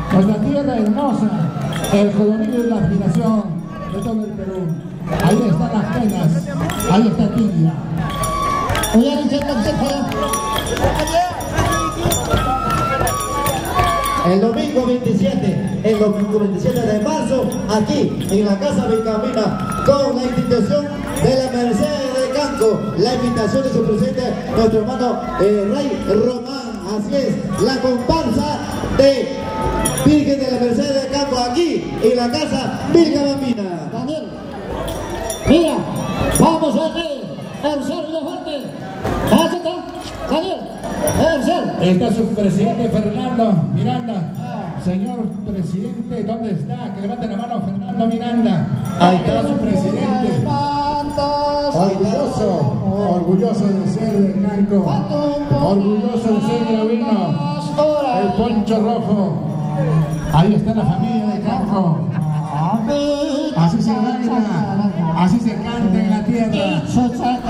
nuestra tierra hermosa, el colorido y la aspiración de todo el Perú. Ahí están las penas, ahí está Tibia. El domingo 27 de marzo, aquí en la Casa Vilcabambina, con la institución de la Mercedes de Canco, la invitación de su presidente, nuestro hermano Rey Román. Así es, la comparsa de Virgen de la Mercedes de Canco, aquí en la Casa Vilcabambina. Daniel, mira, vamos a ver, el Sergio Fuerte. Daniel, el Está su presidente Fernando Miranda. Señor presidente, ¿dónde está? Que levante la mano Fernando Miranda. Ahí está su presidente. Orgulloso de ser de Canco. Orgulloso de ser gravino. El poncho rojo. Ahí está la familia de Canco. Así se baila, así se canta en la tierra.